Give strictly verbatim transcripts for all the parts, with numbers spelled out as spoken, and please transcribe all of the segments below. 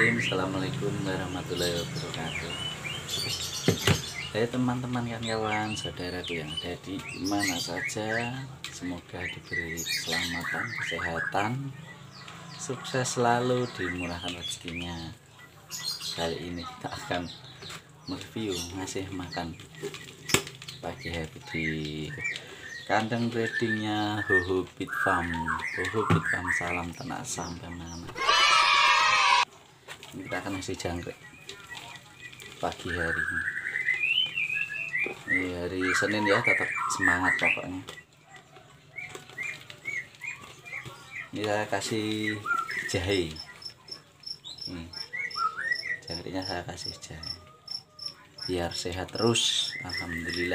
Bismillahirrahmanirrahim. Assalamualaikum warahmatullahi wabarakatuh. Hai teman-teman, kawan-kawan, saudaraku yang ada di mana saja, semoga diberi keselamatan, kesehatan, sukses selalu, dimurahkan rezekinya. Kali ini kita akan mereview ngasih makan pagi hari di kandang breedingnya Hoho Pit Farm. Hoho Pit Farm, salam ternak sampai mana. Ini kita akan ngasih jangkrik pagi hari ini. Ini hari Senin ya, tetap semangat pokoknya. Ini saya kasih jahe. Ini jangkriknya saya kasih jahe biar sehat terus, alhamdulillah.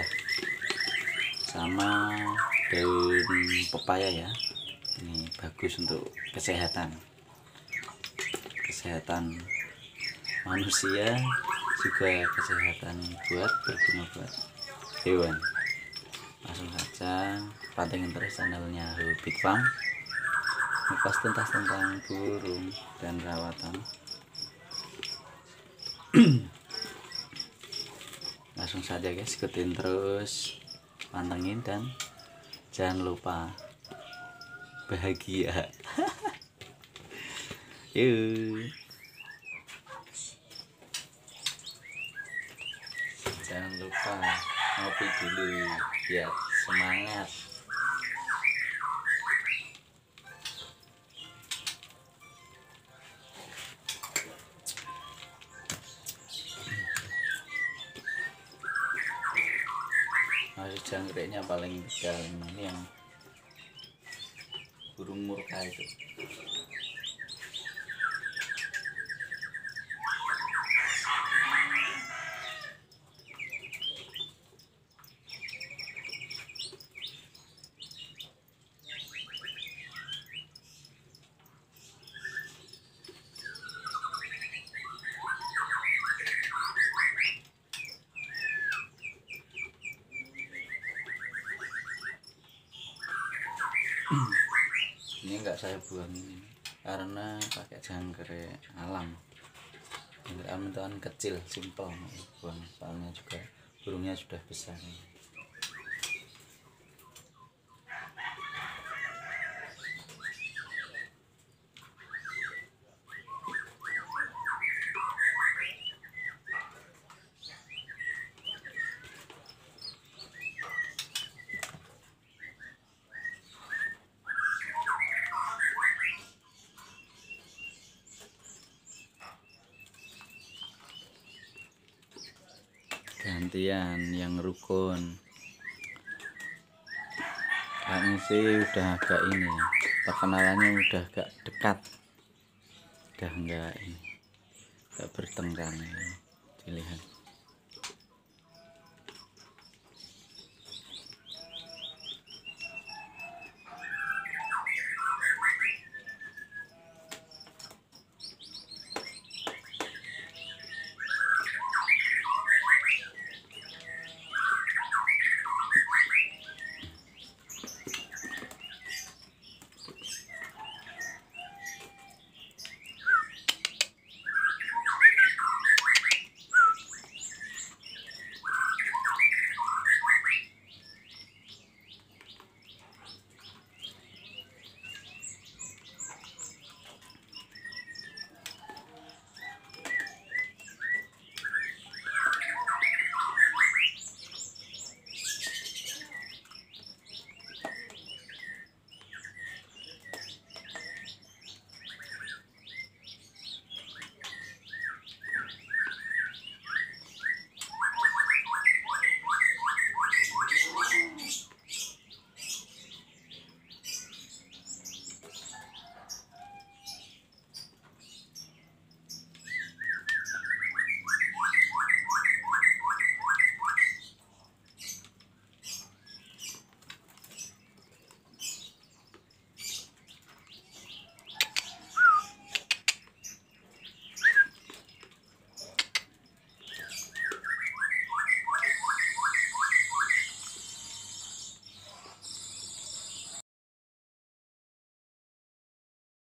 Sama daun pepaya ya, ini bagus untuk kesehatan kesehatan manusia, juga kesehatan buat berguna buat hewan. Langsung saja pantengin terus channelnya Hoho Pit Farm, ngupas tuntas tentang burung dan rawatan. Langsung saja guys, ikutin terus, pantengin, dan jangan lupa bahagia. Yuk, jangan lupa ngopi dulu biar semangat. Masih jangkriknya paling tegal ini yang burung murka itu. Ini enggak saya buang ini karena pakai jangkrik alam. Jangkrik alam itu kan kecil, simpel buang, soalnya juga burungnya sudah besar. Gantian yang rukun. Kayaknya sih udah agak ini ya, perkenalannya udah agak dekat, udah enggak ini, enggak bertengkar ya, dilihat.